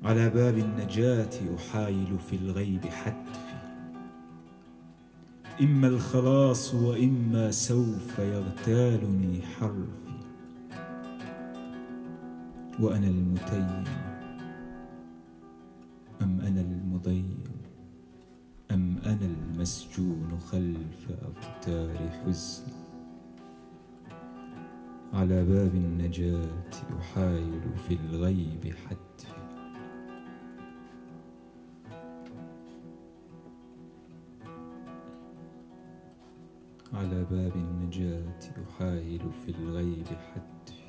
على باب النجاة أحايل في الغيب حتفي، إما الخلاص وإما سوف يغتالني حرفي. وأنا المتيم أم أنا المضيم، أم أنا المسجون خلف أفكار حزن. على باب النجاة أحايل في الغيب حتفي. على باب النجاة أحايل في الغيب حتفي،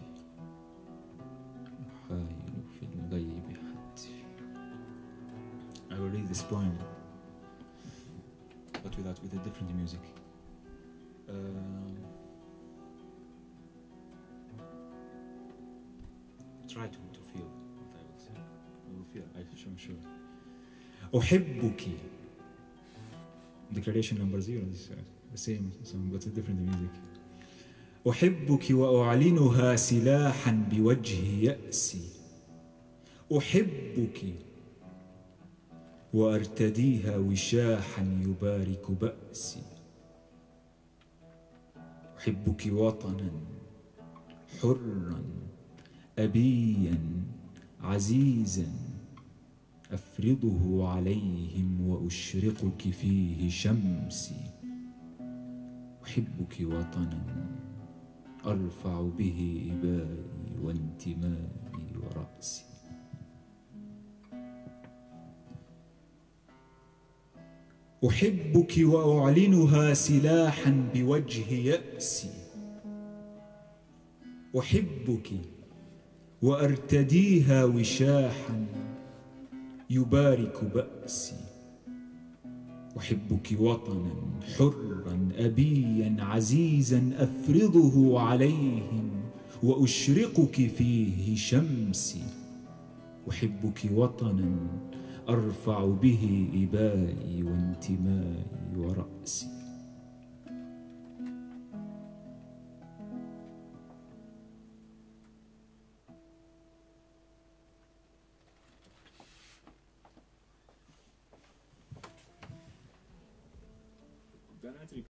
أحايل في الغيب حتفي. I will read this poem, but with a different music. Try to feel what I will say. You will feel, I'm sure. أحبك. Declaration number 0 is the same song but a different music. أحبك وأعلنها سلاحا بوجه يأسي. أحبك وأرتديها وشاحا يبارك بأسي. أحبك وطنا حرا أبيا عزيزا أفرضه عليهم وأشرقك فيه شمسي. أحبك وطنا أرفع به إبائي وانتمائي ورأسي. أحبك وأعلنها سلاحا بوجه يأسي. أحبك وأرتديها وشاحا يبارك بأسي. أحبك وطنا حرا أبيا عزيزا أفرضه عليهم وأشرقك فيه شمسي. أحبك وطنا أرفع به إبائي وانتمائي ورأسي. Ben